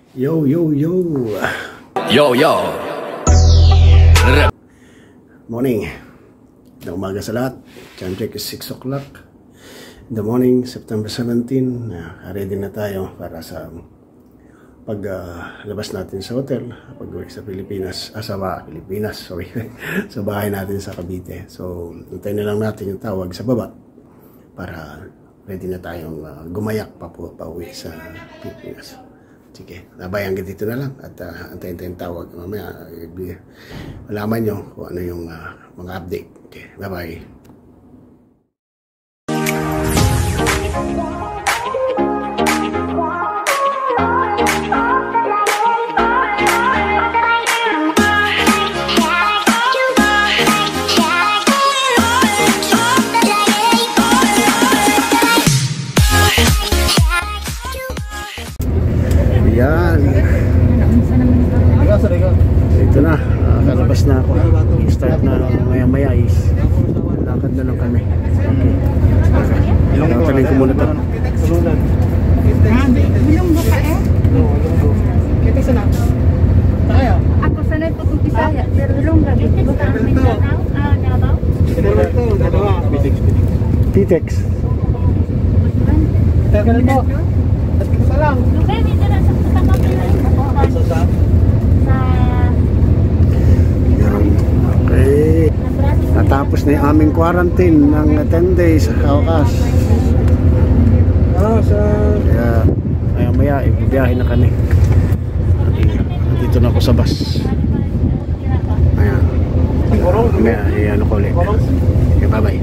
Yo, yo, yo. Yo, yo. Morning. Na umaga sa lahat. Time check is 6 o'clock. In the morning, September 17. Ready na tayo para sa paglabas natin sa hotel. Pag-uwi sa Pilipinas. Sorry. Sa bahay natin sa Cavite. So, hintayin na lang natin yung tawag sa baba. Para ready na tayong gumayak pauwi sa Pilipinas. Sige, nabayan ka dito na lang at antayin-tayin tawag. Mamaya, malaman nyo kung ano yung mga update. Okay, bye-bye. Yan. Ito na, kalabas na ako. Start na maya-maya is lakad na lang kami. Okay. Tatalin ko muna ito. Bilunggo ka eh? Kita sana. Tayo. Ako sanay po kung Bisaya, pero bilunggo. Pitex. Tayo na po. At kita lang. Okay. Natapos na yung aming quarantine ng 10 days sa Kaukas. Kaya maya-maya ibibiyahe na kami. Dito na ako sa bus. Ayan. Maya, iyan ako ulit. Okay, bye-bye.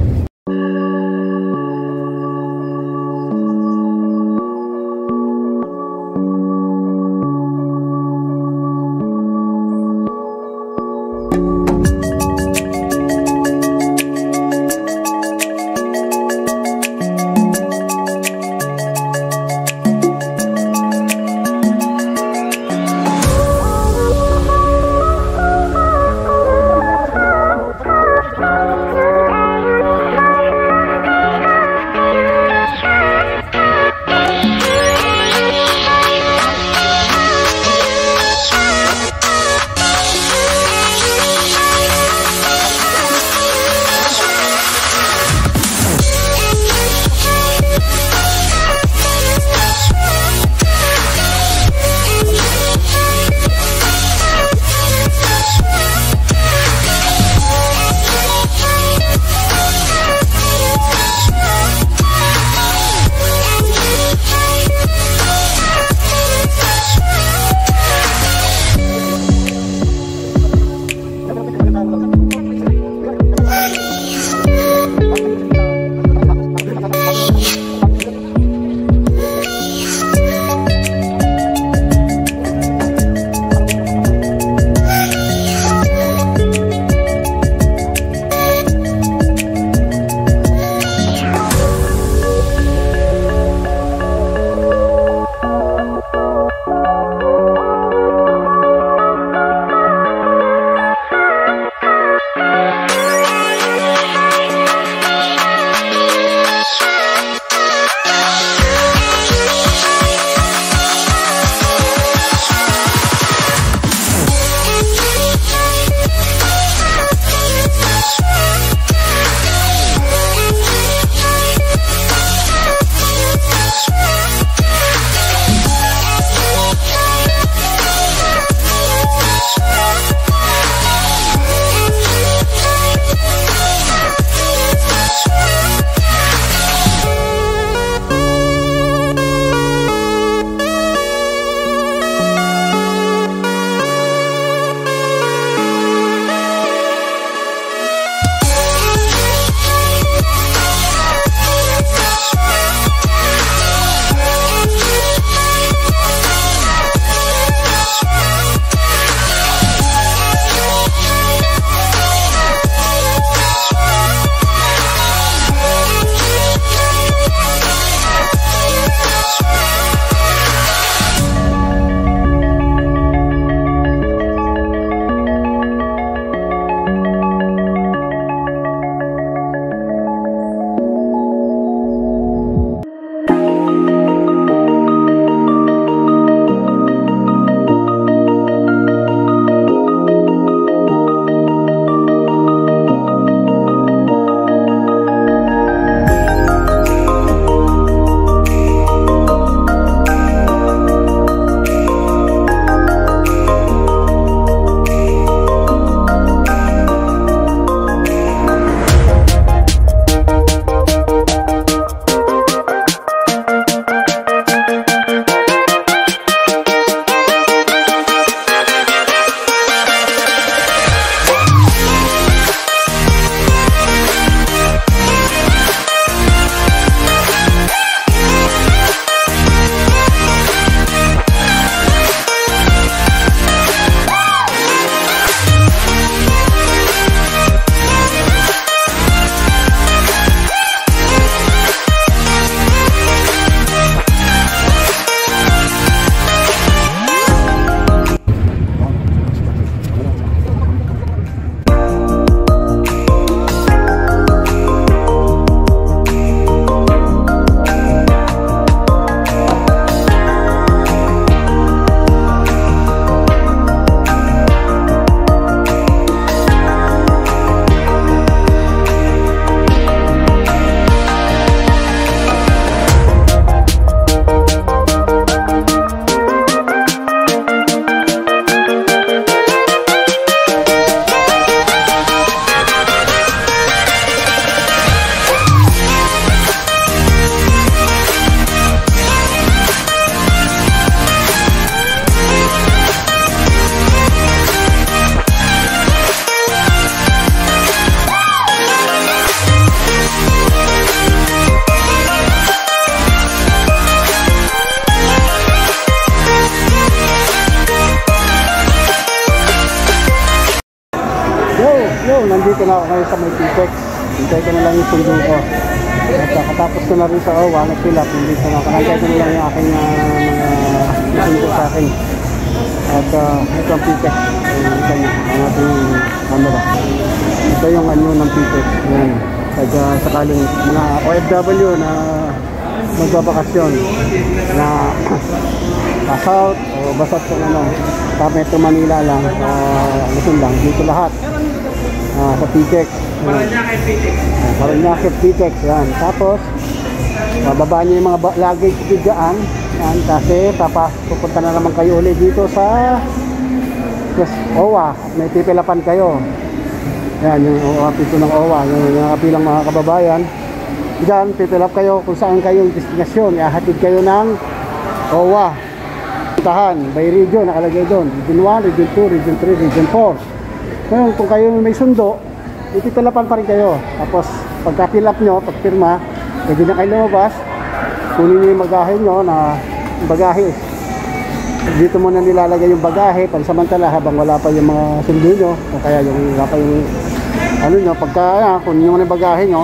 nandito na ako ngayon sa may Pitex. Hintay ko na lang yung sundo ko. At katapos ko na rin sa OWA, nagpila, dito na ako. Nagkaya ko na lang yung aking mga sundo sa akin. At ito ang Pitex. Ito ang ating camera. Ito yung ano ng Pitex. Yan. Kaya sakaling mga OFW na magbabakasyon na South o basta kung ano, sa Metro Manila lang, Luzon lang, dito lahat sa Pitex. Paranaque Pitex, yan. Tapos bababa niyo yung mga luggage bigyan, yan, kasi pupunta na naman kayo ulit dito sa OWA at may pipilapan kayo. Yan, yung pito ng OWA, yung nakapilang mga kababayan. Diyan, pipilap kayo kung saan kayong destinasyon. Ihahatid kayo ng OWA. Puntahan, by region, nakalagay doon. Region 1, Region 2, Region 3, Region 4. Ngayon, kung kayo may sundo, ipipilapan pa rin kayo. Tapos, pagka-pilap nyo, pagpirma, pwede na kayo lumabas. Kunin nyo yung bagahe nyo na bagahe. Dito muna nilalagay yung bagahe, pansamantala habang wala pa yung mga sundo nyo. O kaya yung wala pa yung ano nyo, pagka kunin nyo muna yung bagahe nyo,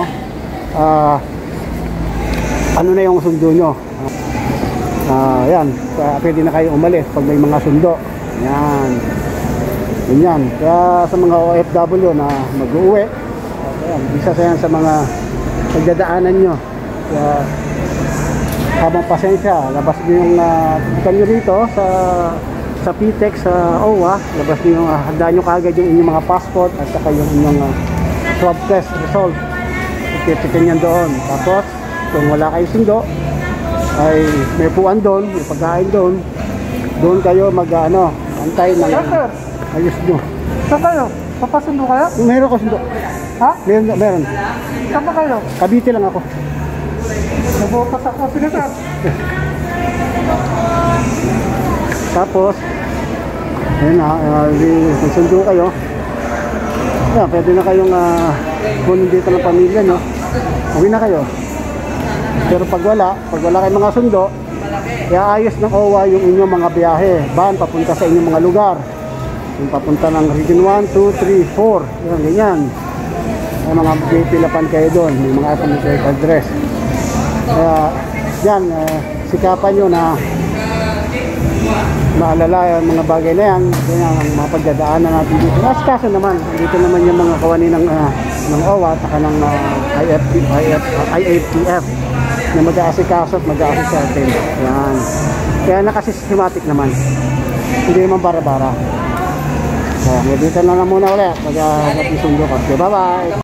ano na yung sundo nyo. Yan, pwede na kayo umalis pag may mga sundo. Yan. Yan. Kaya sa mga OFW na mag-uwi, isa sa mga pagdadaanan nyo. Kaya habang pasensya, labas nyo yung kanyo rito sa Pitex, sa OWA, labas nyo yung handa nyo kagad yung inyong mga passport at saka yung inyong swab test result. Tipitin yan doon. Tapos kung wala kayong sundo ay may puan doon, may pagkain doon, doon kayo antay ng ayos nyo. Saan kayo? Papasundo kayo? Meron ko sundo. Ha? Meron. Saan ba kayo? Cavite lang ako. Nabukas ako sinasabi. Tapos ayun na, susundo kayo. Yan, pwede na kayong kunin dito ng pamilya nyo. Uwi na kayo. Pero pag wala kayong mga sundo, iaayos ng OWA yung inyong mga biyahe. Van papunta sa inyong mga lugar. Yung papunta ng Region 1, 2, 3, 4. Yan, ganyan. May mga pipilapan kayo doon. May mga estimated address. Kaya, yan, sikapan nyo na maalala yung mga bagay na yan. Ganyan ang mga pagdadaanan natin dito. Mas kaso naman, dito naman yung mga kawani ng OWA at saka ng IATF na mag-aasikaso at mag-aasik sa atin. Yan. Kaya nakasystematic naman. Hindi naman bara-bara. So, dito na lang muna ulit. Pag-sundo ko. Okay, bye-bye!